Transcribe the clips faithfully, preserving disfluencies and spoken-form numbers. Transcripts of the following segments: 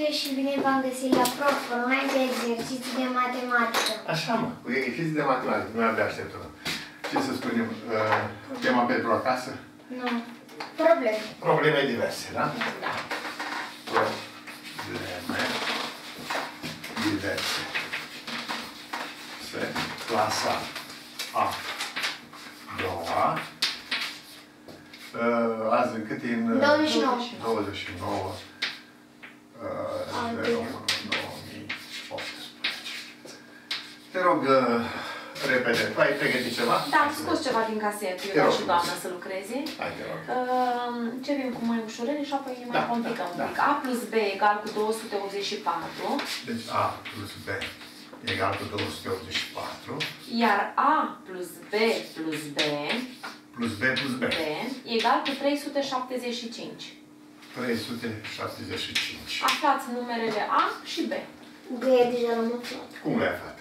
Bună și bine v-am găsit la prof online de exerciții de matematică. Așa, mă, cu exerciții de matematică. Noi abia așteptăm. Ce să spunem? Uh, tema pentru acasă? Nu. Probleme. Probleme diverse, da? Da. Probleme diverse. Se clasa a doua. Uh, azi în cât e în... douăzeci și nouă. douăzeci și nouă. două mii optsprezece. Te rog, repede, ai pregătit ceva? Da, am scos ceva din casetă, eu dau și doamna să lucreze. Hai, te rog. Începem cu mai ușurele și apoi ne mai Da, complicăm da, un pic. da. A plus B egal cu două sute optzeci și patru, Deci A plus B egal cu două sute optzeci și patru. iar A plus B plus B, Plus B plus B. B egal cu trei sute șaptezeci și cinci. trei sute șaptezeci și cinci. Aflați numerele A și B. B deja l-am aflat. Cum le-ai aflat?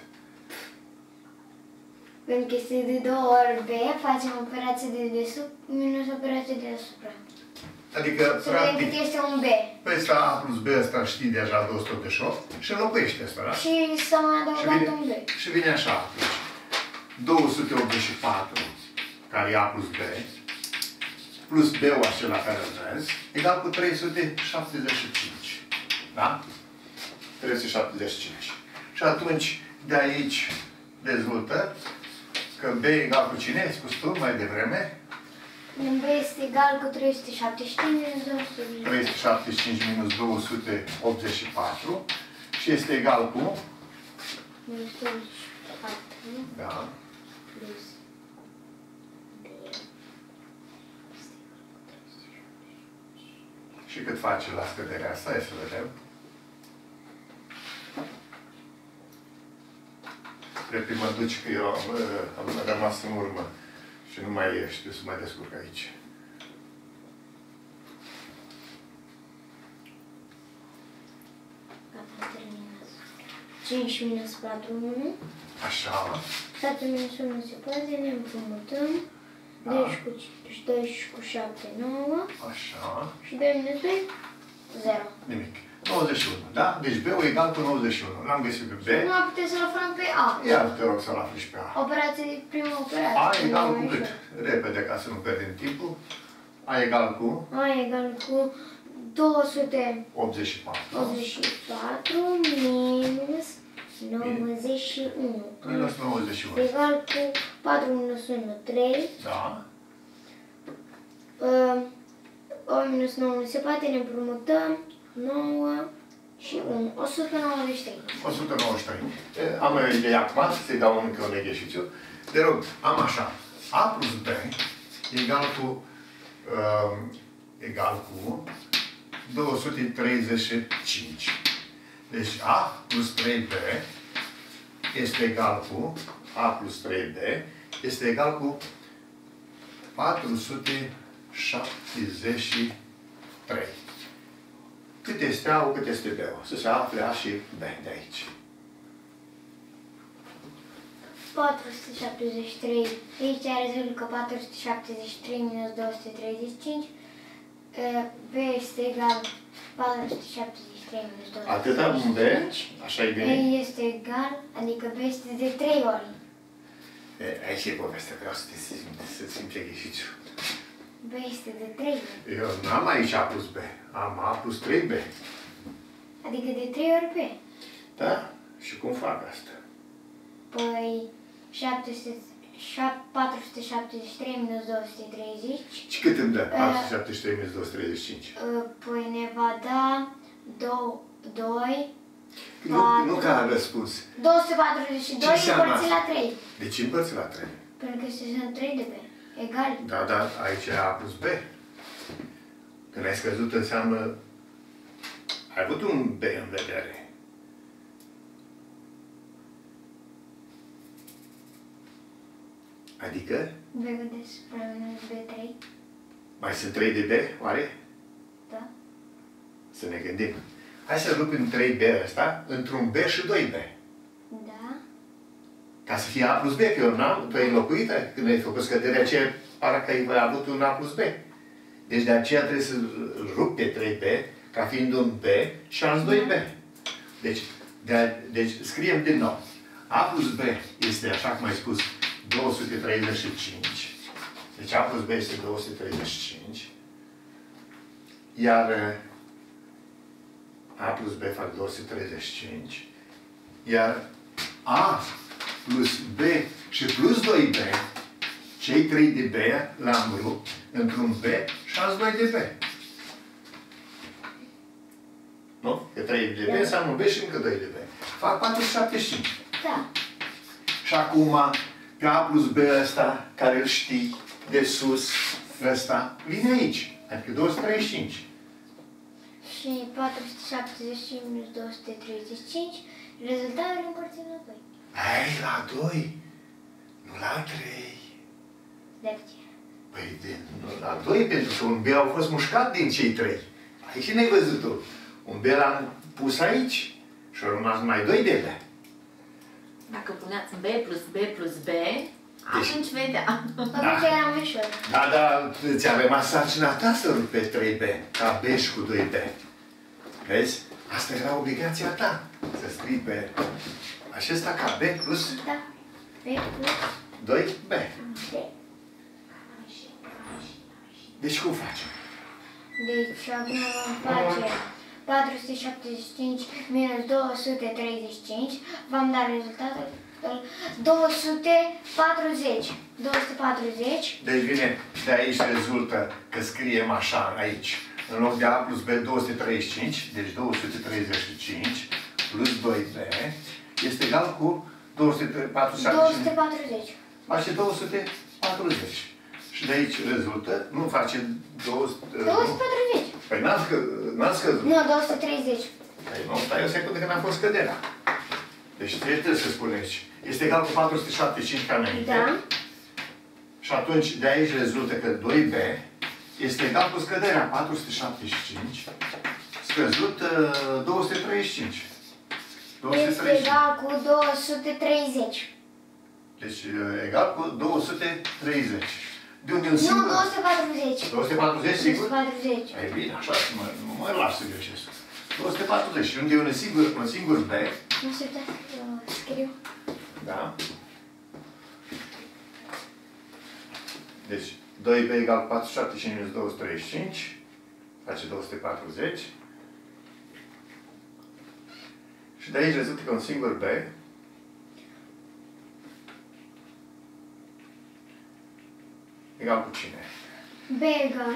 Pentru că este de două ori B, facem operație de desubt minus operație de deasupra. Adică, Să vedem practic, cât este un B. pe ăsta A plus B ăsta știi deja două sute optzeci și opt și înlocuiește ăsta, da? Și să mai Și adăugăm vine, un B. și vine așa atunci. două sute optzeci și patru, care e A plus B, plus B-ul acela care îl vezi, egal cu trei sute șaptezeci și cinci. Da? trei sute șaptezeci și cinci. Și atunci, de aici, dezvoltă că B egal cu cine? Ai spus tu mai devreme? B este egal cu trei sute șaptezeci și cinci minus două sute. trei sute șaptezeci și cinci minus două sute optzeci și patru și este egal cu? Minus douăzeci și patru. Da. Plus B. Și cât face la scăderea asta? Hai să vedem. Repede mă duci că eu am, am rămas în urmă și nu mai știu să mai descurc aici. Gata, am terminat. cinci minus patru, unu. Așa. șapte minus unu se poate, ne împrumutăm. Da. doisprezece cu doisprezece cu șapte, nouă. Așa. Și doi minus doi, zero. Nimic. nouăzeci și unu. Da? Deci B-ul egal cu nouăzeci și unu. L-am găsit pe B. Nu putem să-l aflăm pe A. Iar te rog să-l afli și pe A. Operație de prima operație. A egal cu Mai cât? ușor. Repede, ca să nu pierdem timpul. A egal cu A egal cu două sute optzeci și patru. optzeci și patru minus nouăzeci și unu. Minus nouăzeci și unu. Egal cu patru minus unu, trei. Da. Uh, opt minus nouă nu se poate, ne împrumutăm. nouă și unu. o sută nouăzeci și trei. o sută nouăzeci și trei. E, am o idee acum, să-i dau încă un exercițiu. Te rog, am așa. A plus B egal cu uh, egal cu două sute treizeci și cinci. Deci A plus trei B este egal cu A plus trei B este egal cu patru sute șaptezeci și trei. Cât este A-ul, cât este B-ul? Să se afle A și B de aici. patru sute șaptezeci și trei. Aici rezultă că patru sute șaptezeci și trei minus două sute treizeci și cinci. B este egal patru sute șaptezeci și trei minus două sute treizeci și cinci. Atâta un B, așa e bine. B este egal, adică B este de trei ori. E, aici e povestea, vreau să te simți, să simți exercițiul. B este de trei ori. Eu n-am aici A plus B, am A plus trei B. Adică de trei ori B. Da? Și cum fac asta? Păi patru sute șaptezeci și trei minus două sute treizeci. Și cât îmi dă? patru sute șaptezeci și trei minus două sute treizeci și cinci. Păi ne va da doi. Nu, nu ca răspuns. două sute patruzeci și doi împărțit la trei. De ce împărțit la trei? Pentru că sunt trei de B. Egal. Da, da, aici e A plus B. Când ai scăzut înseamnă... Ai avut un B în vedere. Adică? B despre minus B trei. Mai sunt trei de B, oare? Da. Să ne gândim. Hai să rupem trei B ăsta într-un B și doi B. Da. Ca să fie A plus B, că eu n-am, tu ai înlocuită când ai făcut scăderea aceea, pare că ai avut un A plus B. Deci de aceea trebuie să rup pe trei B ca fiind un B și alți doi B. Deci, de, deci scriem din nou. A plus B este, așa cum ai spus, două sute treizeci și cinci. Deci A plus B este două sute treizeci și cinci. Iar A plus B fac două sute treizeci și cinci. Iar A plus B și plus doi B, cei trei de B l-am rupt într-un B și alți doi de B. Nu? Că trei de B înseamnă un B și încă doi de B. Fac patru sute șaptezeci și cinci. Da. Și acum, pe A plus B ăsta, care îl știi, de sus, ăsta, vine aici. Adică două sute treizeci și cinci. Și patru sute șaptezeci și cinci minus două sute treizeci și cinci, rezultatul împărțit la doi. Hai, la doi, nu la trei. De ce? Păi, de, nu la doi, pentru că un B au fost mușcat din cei trei. Aici n-ai văzut tu. Un B l-am pus aici și au rămas numai doi de B. Dacă puneați B plus B plus B, atunci vedea. Atunci era mai ușor. Da, dar ți-a rămas sarcina ta să rupi pe trei B, ca B și cu doi B. Vezi? Asta era obligația ta, să scrii pe acesta ca B plus Da. B plus doi B. D. Deci cum facem? Deci acum vom face patru sute șaptezeci și cinci minus două sute treizeci și cinci. V-am dat rezultatul două sute patruzeci. două sute patruzeci. Deci vine, de aici rezultă că scriem așa aici. În loc de A plus B două sute treizeci și cinci, deci două sute treizeci și cinci plus doi B este egal cu două sute patruzeci și cinci. două sute patruzeci. Face două sute patruzeci. Și de aici rezultă, nu face două sute... două sute patruzeci. Păi n-am scă, scăzut. Nu, două sute treizeci. Păi nu, stai o secundă că n-am fost scăderea. Deci trebuie să spun aici. Este egal cu patru sute șaptezeci și cinci ca înainte. Da. Și atunci de aici rezultă că doi B este egal cu scăderea patru sute șaptezeci și cinci scăzut două sute treizeci și cinci. Este egal cu două sute treizeci. Deci egal cu două sute treizeci. De unde un Nu, singur... două sute patruzeci. două sute patruzeci, sigur? două sute patruzeci. E bine, așa, mă, nu mă las să greșesc. două sute patruzeci. Și unde e un singur, un singur B... Nu știu dacă scriu. Da? Deci, doi B egal patru sute șaptezeci și cinci minus două sute treizeci și cinci. Face două sute patruzeci. Și de aici rezultă că un singur B egal cu cine? B egal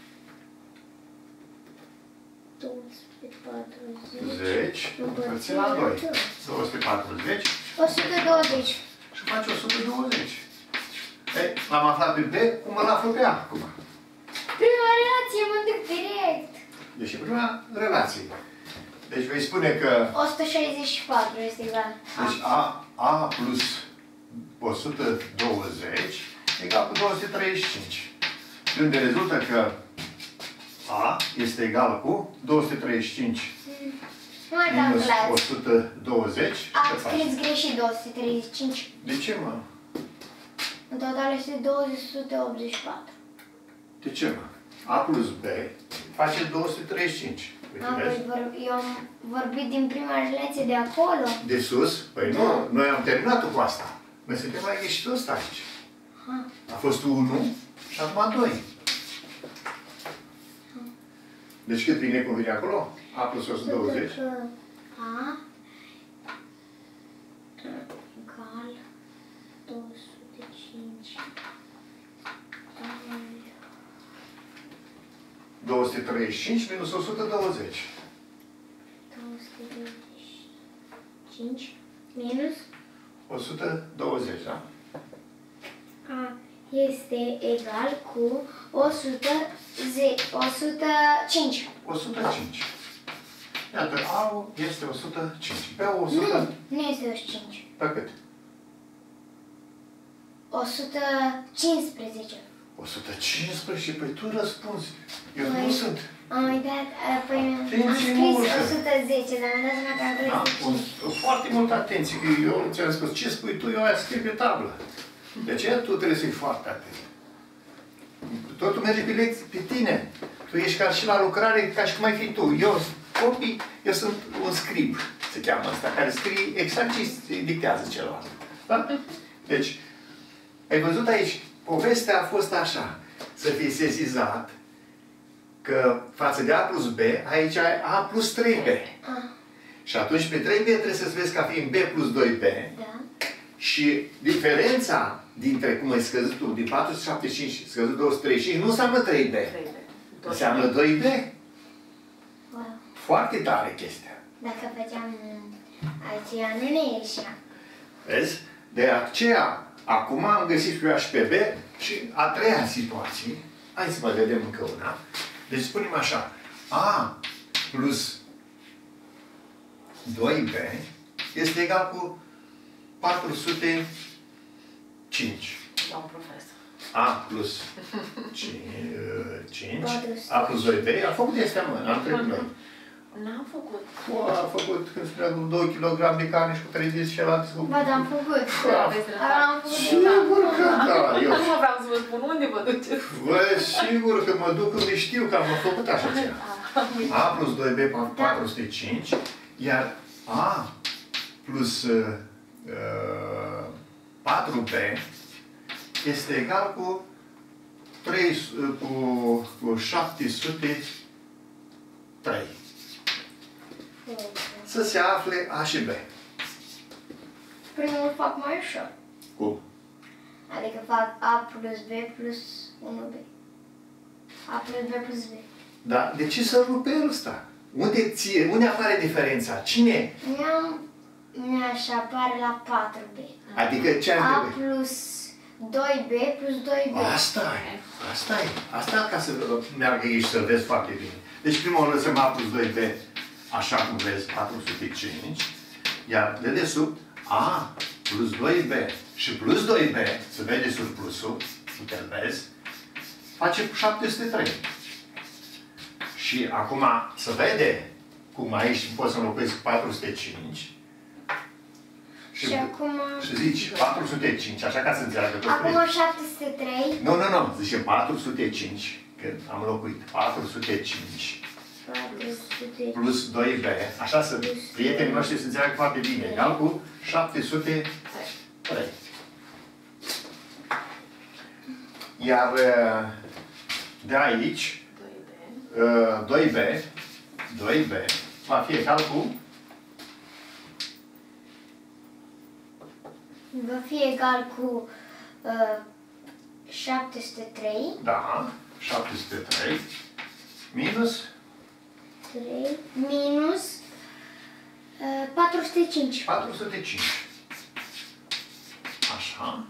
două sute patruzeci zece împărțit la doi. două sute patruzeci. o sută douăzeci. Și face o sută douăzeci. Ei, l-am aflat pe B, cum îl aflu pe A acum? Prima relație mă duc direct. Deci prima relație. Deci vei spune că... o sută șaizeci și patru este egal. Deci A, A plus o sută douăzeci egal cu două sute treizeci și cinci. De unde rezultă că A este egal cu două sute treizeci și cinci Nu mai minus o calculați. sută douăzeci. Ați scris greșit două sute treizeci și cinci. De ce, mă? În total este două sute optzeci și patru. De ce, mă? A plus B face două sute treizeci și cinci. Uite, Am vezi? vor- Eu am vorbit din prima relație de acolo. De sus? Păi Da. nu, noi am terminat cu asta. Noi suntem la ieșitul ăsta aici. Ha. A fost unu și acum doi. Deci cât vine cum vine acolo? A plus o sută douăzeci. Că A egal două sute cinci. două sute treizeci și cinci minus o sută douăzeci. două sute douăzeci și cinci minus o sută douăzeci, da? A este egal cu o sută cinci. o sută cinci. Iată, A este o sută cinci. Pe o sută... Nu, nu este o sută cinci. Pe cât? o sută cincisprezece. o sută cincisprezece? Păi tu răspunzi. Eu Păi, nu sunt. am uitat, păi am Atenție scris multă. o sută zece, dar mi-am dat seama că am Da, scris un, foarte multă atenție. Că eu ți-am spus, ce spui tu, eu aia scrie pe tablă. De aceea tu trebuie să fii foarte atent. Totul merge pe, lecții, pe tine. Tu Tu ești ca și la lucrare, ca și cum ai fi tu. Eu, copii, eu sunt un scrib, se cheamă asta, care scrie exact ce dictează celălalt. Da? Deci, ai văzut aici, povestea a fost așa, să fii sesizat că față de A plus B, aici ai A plus trei B. A. Și atunci pe trei B trebuie să-ți vezi ca fiind B plus doi B. Da. Și diferența dintre cum ai scăzut tu, din patru sute șaptezeci și cinci scăzut două sute treizeci și cinci, nu înseamnă trei B. trei B. Înseamnă doi B. Wow. Foarte tare chestia. Dacă făceam aceea, nu ne ieșea. Vezi? De aceea, acum am găsit pe A și pe B și a treia situație. Hai să mai vedem încă una. Deci spunem așa. A plus doi B este egal cu patru sute cinci. Domn profesor. A plus cinci, A plus doi B, a făcut este mă, am trecut noi. N-am făcut. Bă, a făcut, când spunea, doi kilograme de carne și cu treizeci și celălalt. Ba, dar am făcut. Aveți dreptate. Am făcut. Sigur că da, eu. Nu mă vreau să vă spun unde vă duceți. Bă, sigur că mă duc unde știu că am făcut așa ceva. A plus doi B patru sute cinci, iar A plus uh, patru B este egal cu, trei, cu, cu șapte sute trei. Să se afle A și B. Primul fac mai ușor. Cum? Adică fac A plus B plus unu B. A plus B plus B. Da? De ce să rupe ăsta? Unde, ție, unde apare diferența? Cine? Mi-am... Mi-aș apare la patru B. Adică ce ar A trebui? plus doi B plus doi B. Asta e. Asta e. Asta ca să meargă aici să vezi foarte bine. Deci prima o lăsăm A plus doi B, așa cum vezi, patru sute cinci. Iar de desubt, A plus doi B și plus doi B, se vede surplusul, putem vezi, face șapte sute trei. Și acum se vede cum aici poți să înlocuiesc patru sute cinci. Și, Și acum... și zici patru sute cinci, așa ca să înțeleagă tot. Acum șapte sute trei. Nu, nu, nu, zice patru sute cinci, că am înlocuit patru sute cinci patru sute plus doi B, așa să prietenii noștri să înțeleagă foarte bine, egal cu șapte sute trei. Iar de aici, doi B, doi B va fi egal cu va fi egal cu uh, șapte sute trei. da, șapte sute trei minus trei minus uh, patru sute cinci. patru sute cinci. Așa.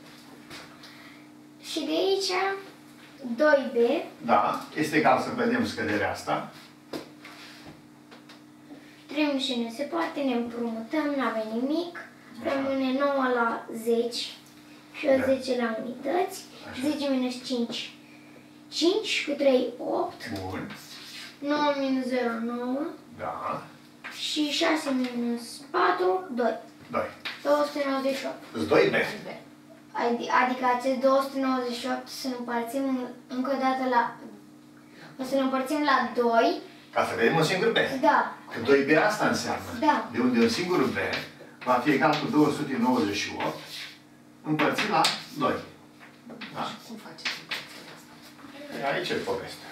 Și de aici doi B. Da, este egal să vedem scăderea asta. trei și nu se poate, ne împrumutăm, nu avem nimic. Rămâne nouă la zece și o zece la unități. zece minus cinci, cinci cu trei, opt. Bun. nouă minus zero, nouă. Da. Și șase minus patru, doi. doi. două sute nouăzeci și opt. Îți doi B. Adi- Adică acest două sute nouăzeci și opt să ne împărțim încă o dată la... O să ne împărțim la doi. Ca să vedem un singur B. Da. Că doi B asta înseamnă. Da. De unde un singur B va fi egal cu două sute nouăzeci și opt împărțit la doi. Da? Cum faceți încălțarea asta? Aici e povestea.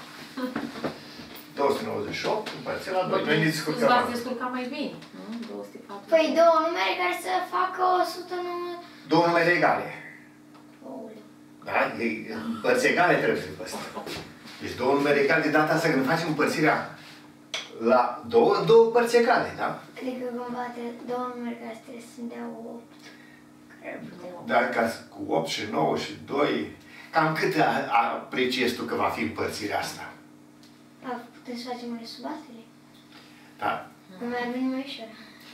două sute nouăzeci și opt împărțit la doi. Noi ne Îți descurcăm. v-ați descurcat mai bine. Nu? două sute patru. Păi două numere care să facă o sută nouă. Două numere egale. Ouleu. Da? E- Părți egale trebuie să păstrăm. Deci două numere egale de data asta când facem împărțirea la două, două părți egale, da? Adică cumva trebuie două numere care trebuie să-mi dea opt. Care putem. Dar ca să- cu opt și nouă și doi, cam cât a- apreciezi tu că va fi împărțirea asta? Da, putem să facem o subatere. Da? Că mai avem mai ușor.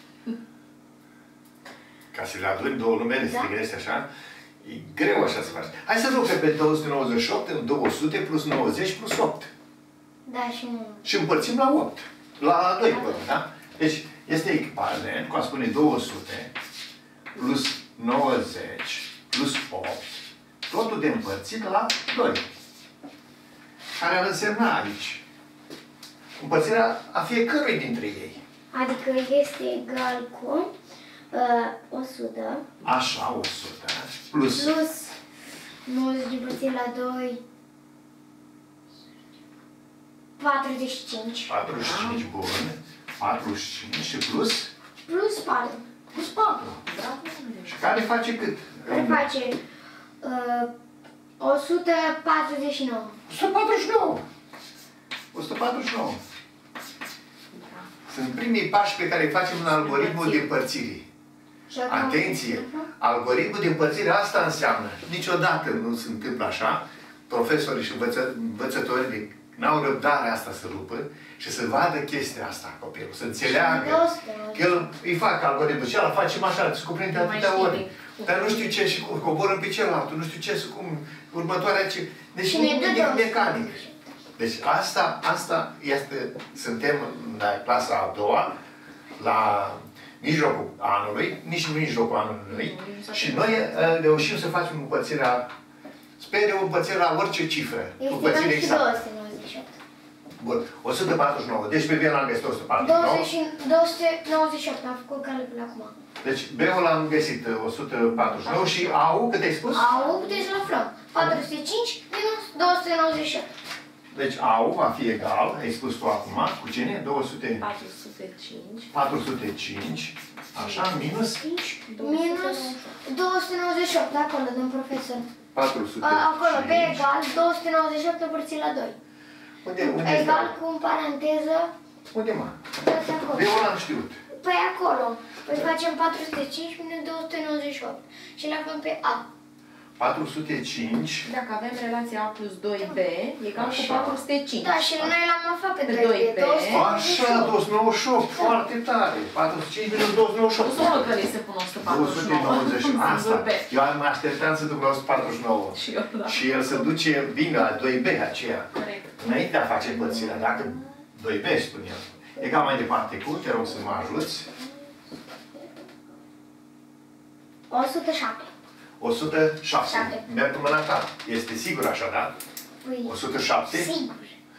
Ca să le aduni două numere, să Da. te gândești așa, e greu așa să faci. Hai să luăm pe două sute nouăzeci și opt în două sute plus nouăzeci plus opt. Da, și unu. Și împărțim la opt. La doi, La până, doi. da? Deci este echivalent, cum a spune, două sute plus nouăzeci plus opt, totul de împărțit la doi. care ar însemna aici împărțirea a fiecărui dintre ei. Adică este egal cu uh, o sută. Așa, o sută. Plus. Plus nouăzeci împărțit la doi. patruzeci și cinci. patruzeci și cinci, bun. patruzeci și cinci și plus? Plus patru. Plus patru. Și care face cât? Care face uh, o sută patruzeci și nouă. o sută patruzeci și nouă. o sută patruzeci și nouă. Sunt primii pași pe care îi facem în algoritmul de împărțire. Atenție! Algoritmul de împărțire asta înseamnă. Niciodată nu se întâmplă așa. Profesorii și învăță, învățătorii n-au răbdarea asta să rupă și să vadă chestia asta copilul, să înțeleagă. Că el îi fac algoritmul și ăla facem așa, se cuprinde atâtea ori. Dar nu știu ce și cum, coborâm pe celălalt, nu știu ce și cum, următoarea ce... Deci nu e mecanic. Deci asta, asta este, suntem la clasa a doua, la mijlocul anului, nici în mijlocul anului, și noi uh, reușim să facem împărțirea, sper eu, împărțirea la orice cifră. Împărțire exactă. două sute nouăzeci și opt. Bun, o sută patruzeci și nouă. Deci pe B l-am găsit o sută patruzeci și nouă. două sute nouăzeci și opt, am făcut calcul acum. Deci B-ul l-am găsit o sută patruzeci și nouă și A-ul cât ai spus? A-ul putem să-l aflăm. patru sute cinci minus două sute nouăzeci și opt. Deci A-ul va fi egal, ai spus tu acum, cu cine? două sute... patru sute cinci. patru sute cinci, așa, minus? Minus două sute nouăzeci și opt, de acolo, domn profesor. patru sute cinci. Acolo, B egal, două sute nouăzeci și opt împărțit la doi. Unde, unde Egal este? cu, în paranteză, Unde, mă? dați acolo. B-ul l-am știut. Păi acolo. Păi facem patru sute cinci minus două sute nouăzeci și opt. Și le aflăm pe A. patru sute cinci. Dacă avem relația A plus doi B, egal cu Așa. patru sute cinci. Da, și noi l-am aflat pe Pe doi doi B. B. două sute nouăzeci și Așa, opt. două sute nouăzeci și opt, foarte tare. patru sute cinci minus două sute nouăzeci și opt. Nu sunt că li se pun o sută două patruzeci și sute nouă. nouăzeci și opt. Asta. Singur B. Eu mă așteptam să duc la o sută patruzeci și nouă. Și eu, da. Și el se duce bine la doi B aceea. Corect. Înainte de a face împărțirea, dacă doi B, spun eu. Egal mai departe cu, te rog să mă ajuți. o sută șapte. o sută șapte. Șapte. Merg cu mâna ta. Este sigur așa, da? Păi, o sută șapte. sigur.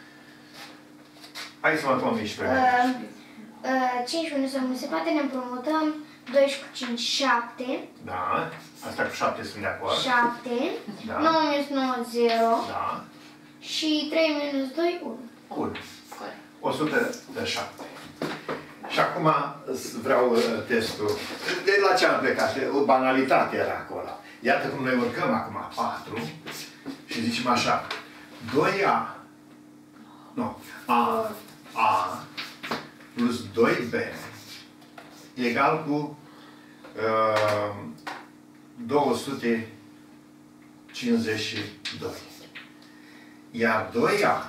Hai să mă convingi pe mine. Uh, uh, cinci minus unu se poate, ne împrumutăm. doi cu cinci, șapte. Da. Asta cu șapte sunt de acord. șapte. Da. nouă minus nouă, zero. Da. Și trei minus doi, unu. Bun. Corect. o sută șapte. Și acum vreau uh, testul. De la ce am plecat? O banalitate era acolo. Iată cum noi urcăm acum patru și zicem așa. doi A. Nu. A. A plus doi B egal cu uh, două sute cincizeci și doi. Iar doi A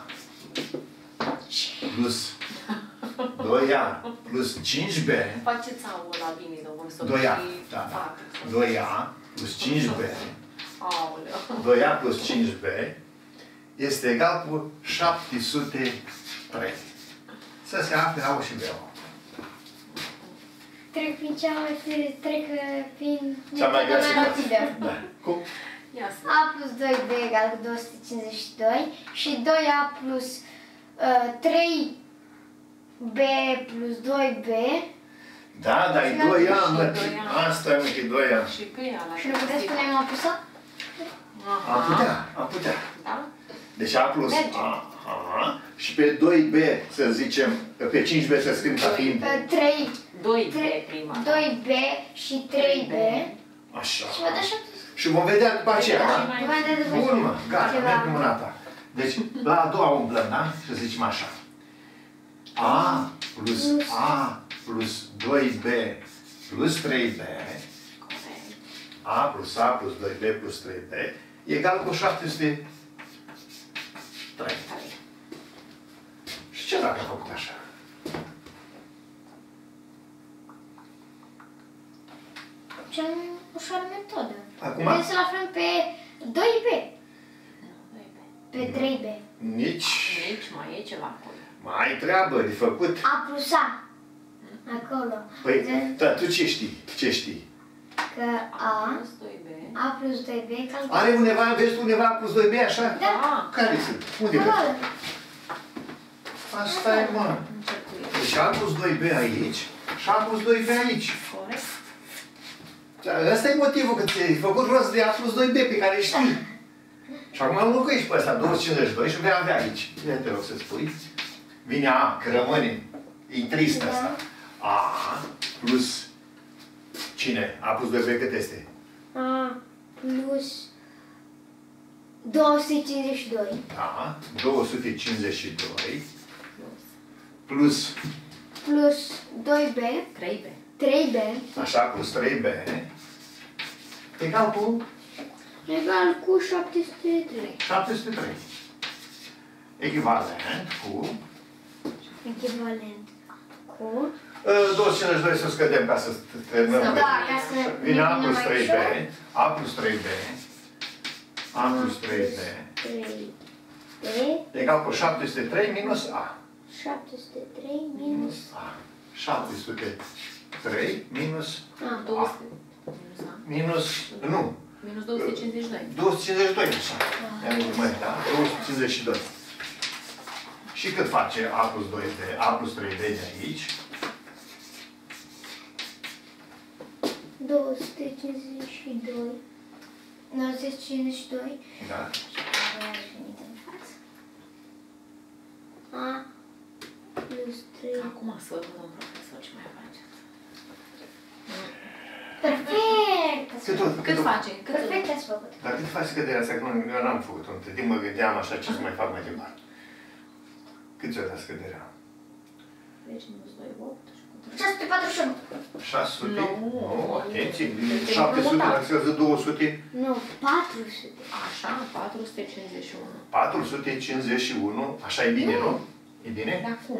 plus doi A plus cinci B, Faceți aul la bine, domnul Sofi. doi A, da, da. doi A plus cinci B, Aoleu. doi A plus cinci B este egal cu șapte sute trei. Să se afle A și B. Trec prin cea mai trec prin Cea mai metoda grea rapidă. Da. Cum? Ia să. A plus doi B egal cu două sute cincizeci și doi și doi A plus uh, trei B plus doi B Da, dar e doi A, mă. doi A. Asta e, mă, e doi A. Și pe ea la și nu puteți spune A plus A? Am putea, am putea. Da? Deci A plus Merge. A, A, și pe doi B, să zicem, pe cinci B să scriem ca fiind. Uh, trei doi B prima. doi B și trei B Așa. și vă dați șapte. Și vom vedea după aceea, da? Vă dați după Bun, mă, gata, ceva. merg cu mâna ta. Deci, la a doua umblăm, da? Și zicem așa. A plus A plus doi B plus trei B, Corect. A plus A plus doi B plus trei B, egal cu șapte sute trei. Și ce dacă am făcut așa? Cea mai ușoară metodă. Acum? Vrem să-l aflăm pe doi B, doi B. pe trei B. Nici Aici mai e ceva acolo. mai treabă de făcut. A plus A. Acolo. Păi, da, tu ce știi? Ce știi? că A, Plus doi B. A plus doi B egal cu... Are undeva, vezi tu undeva plus doi B, așa? Da. Care sunt? Unde vezi? Acolo. Asta e, mă. Deci A plus doi B aici și A plus doi B aici. Corect. Ăsta e motivul că ți-ai făcut rost de A plus doi B pe care îl știi. Și acum înlocuiești pe ăsta, douăzeci cincizeci și doi și vei avea aici. Bine, te rog să spui. Vine A, că rămâne. E trist Da. asta. A plus cine? A plus doi B cât este? A plus două sute cincizeci și doi. Da, două sute cincizeci și doi plus, Plus doi B, trei B. trei B, așa, plus trei B, egal cu egal cu șapte sute trei. șapte sute trei. Echivalent cu... Echivalent cu... două sute cincizeci și doi să scădem ca să terminăm. Da, ca să Vine A ne plus mai trei B, ușor. A plus trei B, A plus trei B, trei B, egal cu șapte sute trei minus A. șapte sute trei minus... A. șapte sute trei minus A. două A. sute. Minus A. Minus, nu, Minus două sute cincizeci și doi. două sute cincizeci și doi, așa. I-am urmărit, da? două sute cincizeci și doi. Și cât face A plus doi B, A plus trei B de aici? două sute cincizeci și doi. două sute cincizeci și doi. Da. A plus trei. Acum să văd, domn profesor, ce mai face. Perfect! ați Cât, făcut. cât, Cât face? Cât Perfect ați făcut. Dar cât faci scăderea asta? Că nu, eu n-am făcut-o între timp, mă gândeam așa ce să mai fac mai departe. Cât ți-a dat scăderea? Deci minus doi, opt. șase sute patruzeci și unu. șase sute? Nu. Nu, atenție, din Deci șapte sute împrumutat. la scăzut două sute. Nu, patru sute. Așa, patru sute cincizeci și unu. patru sute cincizeci și unu, așa e bine, nu? E bine? Dar cum?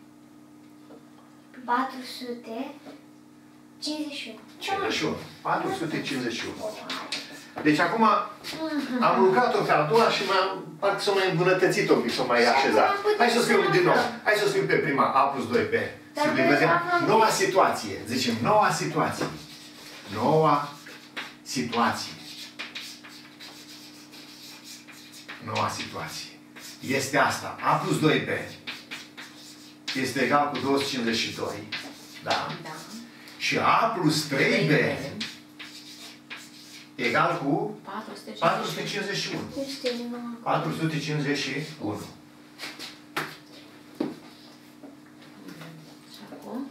patru sute cincizeci și unu. cincizeci și unu. patru sute cincizeci și unu. Deci acum am lucrat-o pe a doua și m-am, parcă s-o mai îmbunătățit un pic, s-o mai așezat. Hai să scriu din nou. Hai să scriu pe prima A plus doi B. Dar Să vrei vedem să aflăm noua ce? situație. Zicem noua situație. Noua situație. Noua situație. Este asta. A plus doi B este egal cu două sute cincizeci și doi. Da? Da. Și A plus trei B egal cu patru sute cincizeci și unu. patru sute cincizeci și unu. Este nouă. patru sute cincizeci și unu. Și acum?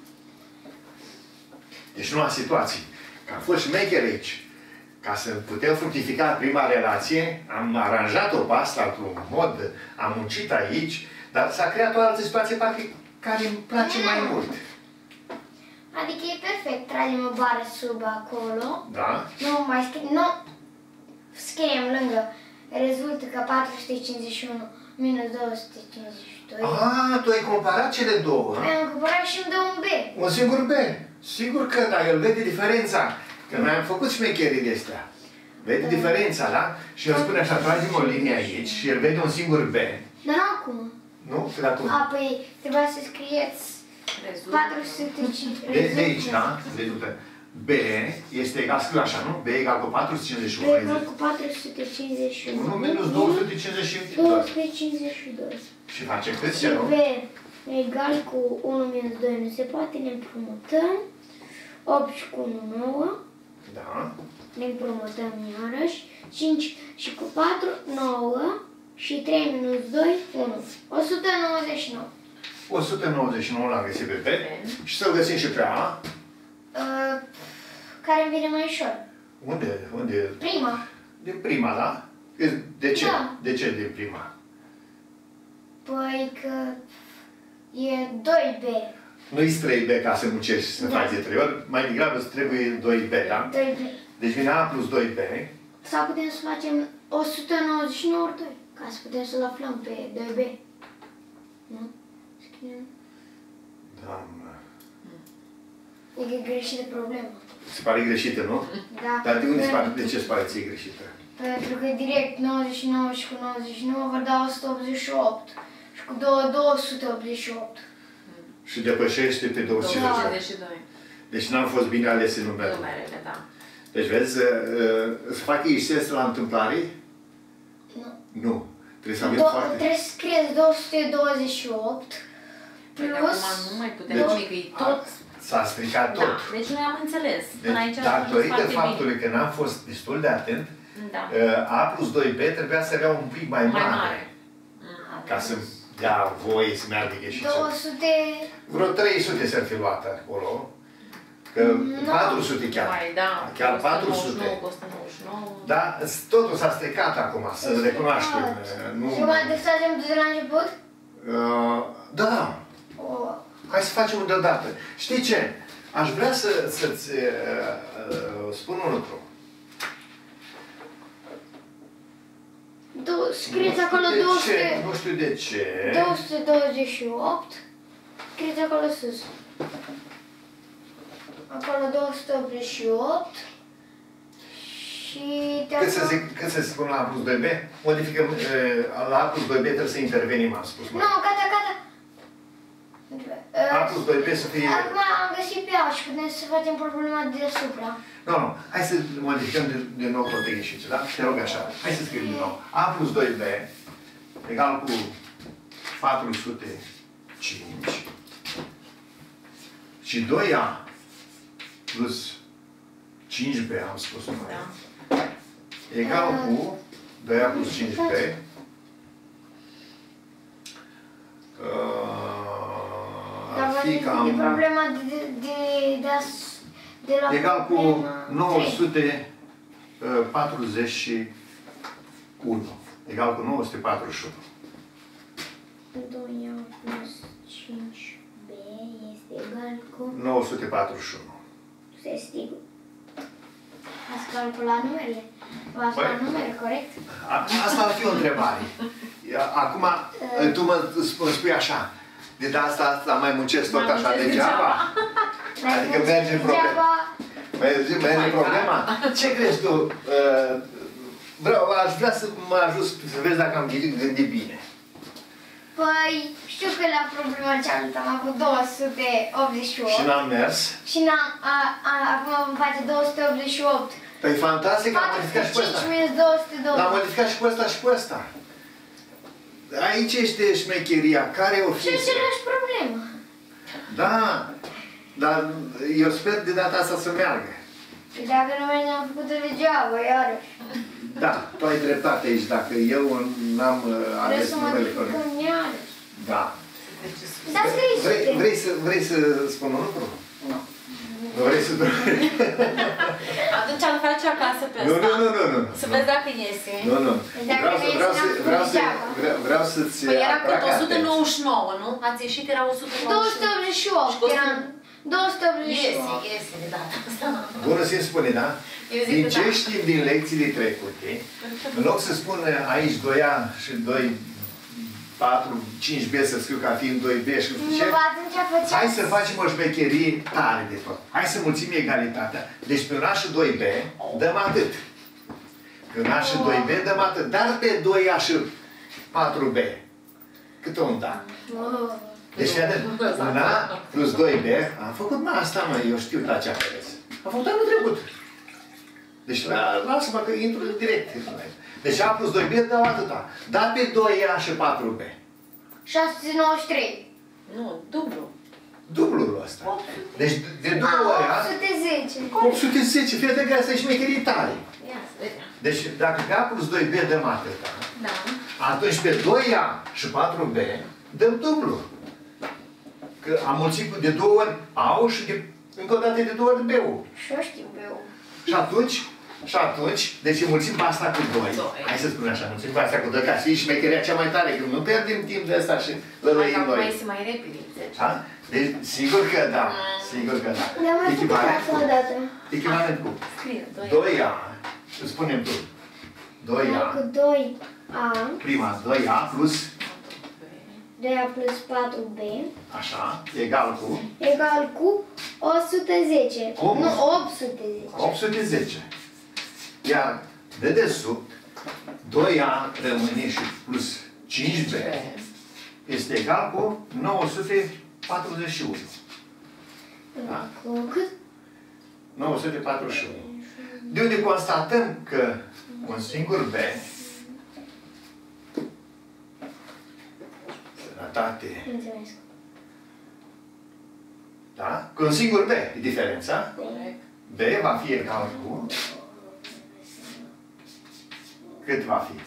Deci noua situație. Că am fost șmecher aici. Ca să putem fructifica prima relație, am aranjat-o pe asta într-un mod, am muncit aici, dar s-a creat o altă situație parcă care îmi place mai mult. Adică e perfect, tragem o bară sub acolo. Da? Nu mai scriem, nu scriem lângă. Rezultă că patru sute cincizeci și unu minus două sute cincizeci și doi. Ah, tu ai comparat cele două. Am cumpărat și îmi dă un B. Un singur B. Sigur că, dar el vede diferența. Că noi am făcut șmecherii de astea. Vede diferența, da? Și el spune așa, tragem o linie aici și el vede un singur B. Dar nu acum. Nu? Că atunci. A, păi trebuia să scrieți Rezultă. patru sute cincizeci. De, de aici, da? Rezultă. B este egal, scriu așa, nu? B egal cu patru sute cincizeci și B unu. egal cu patru sute cincizeci și unu. unu minus două sute cincizeci și două doi. sute cincizeci și doi. Și face cât Și ce, nu? B egal cu unu minus doi nu se poate, ne împrumutăm. opt și cu unu, nouă. Da. Ne împrumutăm iarăși. cinci și cu patru, nouă. Și trei minus doi, unu. o sută nouăzeci și nouă. o sută nouăzeci și nouă l-am găsit pe B. Și să-l găsim și pe A. Uh, care îmi vine mai ușor. Unde? Unde? Prima. Din prima, da? De ce? Da. De ce din prima? Păi că e doi B. Nu-i trei B ca să muncești și să Da. faci de trei ori, mai degrabă îți trebuie doi B, da? doi B. Deci vine A plus doi B. Sau putem să facem o sută nouăzeci și nouă ori doi. Ca să putem să-l aflăm pe doi B. Nu? Scriem. Doamnă. E greșită problema. Se pare greșită, nu? Da. Dar de unde se pare? Pentru- De ce se pare ție greșită? Pentru că direct nouăzeci și nouă și cu nouăzeci și nouă vor da o sută optzeci și opt. Și cu două, două sute optzeci și opt. Și depășește pe două sute cincizeci. cincizeci și doi. Deci n-am fost bine alese numerele. Numerele, da. Deci vezi, să facă ieșesc la întâmplare? Nu. Nu. Trebuie să avem Do foarte... trebuie să scrieți două sute douăzeci și opt Păi de plus... acum nu mai putem, Deci, deci, că e tot. S-a stricat tot. Da, deci noi am înțeles. Până aici Deci, a fost datorită foarte faptului bine. că n-am fost destul de atent, Da. A plus doi B trebuia să avea un pic mai Mai mare. mare. Mm. Ca să dea voie să meargă ieșițul. două sute... Vreo trei sute s-ar fi luat acolo. Că Nu. patru sute chiar. Mai, da. Chiar o sută patru nouăzeci și sute. nouă, o sută nouăzeci și nouă. Dar totul s-a stricat acum, să recunoaștem. Nu... Și mai de facem de la început? Uh, da, O... hai să facem deodată. Știi ce? Aș vrea să, să-ți uh, uh, spun un lucru. Du- Scrieți Nu știu acolo de două ce, sute... Nu știu de ce. două sute douăzeci și opt. Scrieți acolo sus. Acolo două sute optzeci și opt. Și de Cât să, acolo... zic, cât să spun la A plus doi B? Modificăm, uh, la A plus doi B trebuie să intervenim, am spus. Nu, gata, gata. A plus doi B să fie... Acum am găsit pe A și putem să facem problema de deasupra. Nu, nu, hai să modificăm de, de nou tot ieșițul, da? Te rog așa, hai să scriem din nou. A plus doi B egal cu patru sute cinci și doi A plus cinci B, am spus noi, Da. egal cu doi A plus cinci B Dar ar fi vorbim de cam problema de, de, de, de, as- de la egal cu problema nouă trei. sute patruzeci și unu. Egal cu nouă sute patruzeci și unu. doi A plus cinci B este egal cu... nouă sute patruzeci și unu. Se sigur. Ați calculat numerele? V-ați Băi. luat numere, corect? A- Asta ar fi o întrebare. Acum, tu mă îmi spui așa, de data asta, asta mai muncesc tot Mai așa muncesc degeaba? N-ai Adică muncit merge problema. degeaba. Merge, merge Mai problema? Ce crezi tu? Uh, Vreau, aș vrea să mă ajut să vezi dacă am gândit, gândit bine. Păi, știu că la problema cealaltă am avut două sute optzeci și opt. Și n-am mers. Și n-am, a, a, acum vom face două sute optzeci și opt. Păi fantastic, am modificat și pe ăsta. patru sute cinci minus două sute L-am douăzeci. modificat și pe ăsta și pe ăsta. Aici este șmecheria. Care o Și fi? aceeași problemă. Da, dar eu sper de data asta să meargă. Și dacă nu merge, am făcut-o degeaba, iarăși. Da, tu ai dreptate aici, dacă eu n-am uh, Trebuie ales să numele corect. modificăm iarăși. Da. Dar scrie Vrei, sute. vrei, să, vrei să spun un lucru? Nu. Nu vrei să... Atunci îl faci acasă pe Nu, ăsta. nu, nu, nu, nu. Să vezi dacă iese. Nu, nu. Dacă Vreau să, vrei vreau să să, ne-am vreau făcut să, degeaba. vreau, vreau să-ți Păi era atrag cât o sută nouăzeci și nouă, atenția. nu? Ați ieșit, era o sută două nouăzeci sute și nouă. optzeci și opt. Și costă- Eram două sute optzeci și Iese, opt. iese de data asta. Bună să-mi spune, da? Eu zic Din că ce da. știm din lecțiile trecute, în loc să spun aici doi A și doi, patru, cinci B, să scriu ca fiind doi B și nu știu ce, Nu, atunci făceați... hai să facem o șmecherie tare de tot. Hai să mulțim egalitatea. Deci pe un A și doi B dăm atât. Pe un A și doi B dăm atât. Dar pe doi A și patru B, cât o da? Oh. Deci fii atent. Un A plus doi B, am făcut mă asta, mă, eu știu la ce aveți. Am făcut anul trecut. Deci la- lasă-mă că intru direct. Deci A plus doi B dau atâta. Dar pe doi A și patru B. șase sute nouăzeci și trei. Nu, dublu. Dublul ăsta. Deci de două ori A, opt sute zece. opt sute zece. Fii atent că asta e șmecherie tare. Ia să vedem. Deci dacă pe A plus doi B dăm atâta, Da. atunci pe doi A și patru B dăm dublu. Că am mulțit cu de două ori A-ul și de, încă o dată de două ori B-ul. Și eu știu pe eu. Și atunci, și atunci, deci mulțim pe asta cu doi. Doi. Hai să spun așa, mulțim pe asta cu doi, ca să fie șmecheria cea mai tare, că nu pierdem timp de asta și lălăim Acum noi. iese mai repede. zece. Da? Deci, sigur că da, sigur că da. Ne-am mai făcut Echivalent asta cu, odată. echivalent cu Scrie, doi. doi A, îți spunem tu, doi Hai cu A, doi A, prima, doi A plus, doi A plus patru B, așa, egal cu egal cu o sută zece. Cum? Nu, opt sute zece. opt sute zece. Iar de desubt, doi A rămâne și plus cinci B este egal cu nouă sute patruzeci și unu. Da? Cu cât? nouă sute patruzeci și unu. De unde constatăm că un singur B, sănătate, Mulțumesc. da? Că un singur B e diferența. Corect. B va fi egal cu... Cât va fi?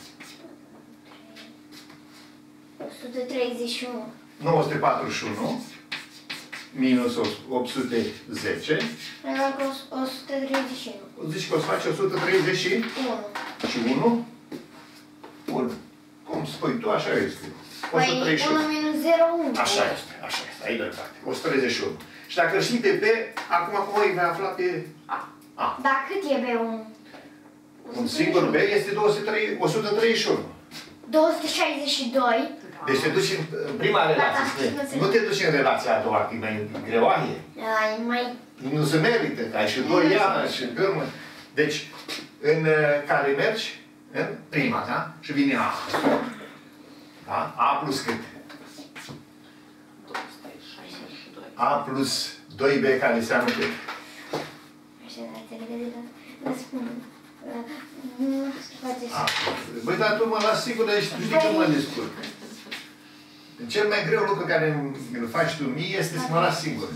o sută treizeci și unu. nouă sute patruzeci și unu minus opt sute zece. Egal cu o sută treizeci și unu. Zici că o să faci o sută treizeci și unu? Bun. Cum spui tu, așa este. o sută treizeci și unu. Păi unu minus zero, unu. Așa este, așa este. Ai dreptate. o sută treizeci și unu. Și dacă știi pe B, acum cum îi vei afla pe A. A. Dar cât e B unu? Un singur B este o sută treizeci și unu. două sute șaizeci și doi. Deci te duci în, în prima relație. da, Nu te duci în relația a doua, că e mai greoaie. Ai mai... Nu se merită, că ai și doi ani și pe urmă. Deci, în uh, care mergi? În prima, da? Și vine A. Da? A plus cât? două sute șaizeci și doi. A plus doi B care înseamnă cât? Așa, dar te legă de la... spun. Nu faceți... A. Băi, dar tu mă las sigur, dar tu știi că mă descurc. Cel mai greu lucru care îl faci tu mie este să mă las singur.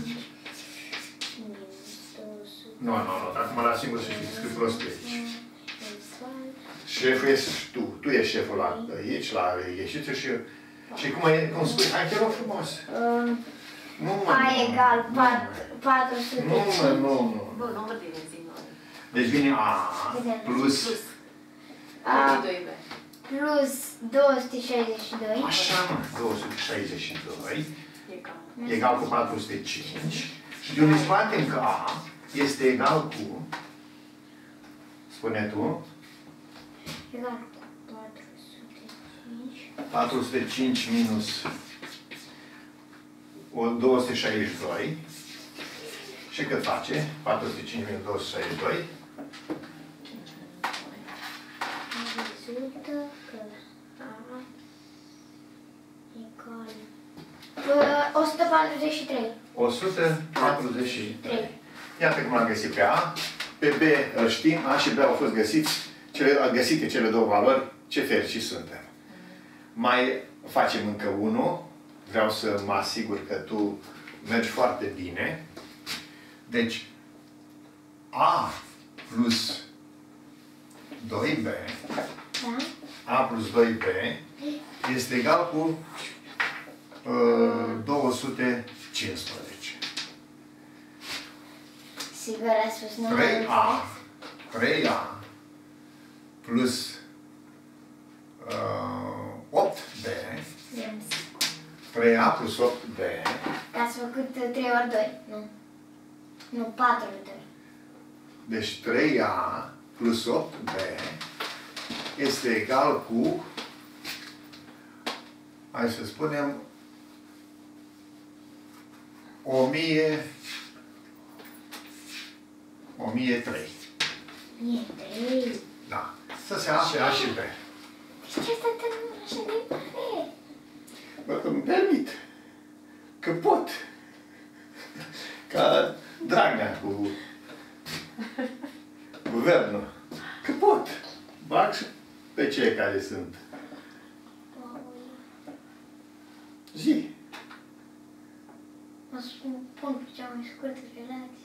Nu, nu, nu, dacă mă las singur să știi, scrii prost aici. Șeful ești tu, tu ești șeful la aici, la ieșiță și... Și cum, e, cum spui, hai te rog frumos. Nu, mă, A nu, egal nu, patru sute Nu, mă, nu, nu. Bă, număr dimensiunilor. Deci vine A plus... Plus. A doi B. plus două sute șaizeci și doi. Așa, mă, două sute șaizeci și doi Egal. egal cu patru sute cinci. Și de unde scoatem că A este egal cu... Spune tu. Egal cu patru sute cinci. patru sute cinci minus două sute șaizeci și doi. Și cât face? patru sute cinci minus două sute șaizeci și doi. Rezultă că A egal... Uh, o sută patruzeci și trei. o sută patruzeci și trei. Iată cum am găsit pe A. Pe B îl știm. A și B au fost găsiți. Cele, găsite cele două valori. Ce fericiți suntem. Mai facem încă unul. Vreau să mă asigur că tu mergi foarte bine. Deci, A plus doi B, Da? A plus doi B este egal cu uh, două sute cincisprezece. Sigur a spus nu. trei A, trei A plus uh, opt B, trei A plus opt B, Ați făcut trei ori doi, nu? Nu, patru ori doi. deci trei A plus opt B este egal cu, hai să spunem, o mie, o mie trei. E trei. Da. Să se afle A și B. De ce stă număr așa de mare? Bă, îmi permit. Că pot. Ca Dragnea cu guvernul. Că pot. Bag și pe cei care sunt. Zi. Mă spun pe cea mai scurtă relație.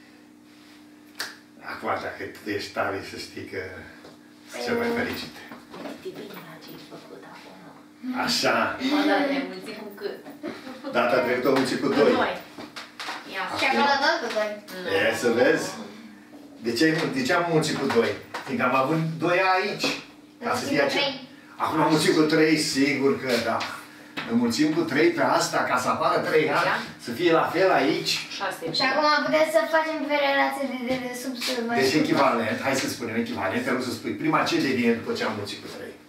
Acum, dacă tu ești tare, să știi că sunt cel mai fericit. Divine la ce ai făcut acum. Așa. Mă, dar ne mulțim cu cât? Data trecută am muncit cu Cu doi. doi. Ia. Și acolo tot cu doi. E, să vezi? De ce, de ce am muncit cu doi? Fiindcă am avut doi aici. Ca să fie acea... Acum am muncit cu trei, sigur că da. Înmulțim cu trei pe asta, ca să apară trei ani, să fie la fel aici. șase. Și acum putem să facem pe relație de dedesubt să mai Deci scurtă. echivalent, hai să spunem echivalent, te rog să spui prima ce devine după ce am mulțit cu trei.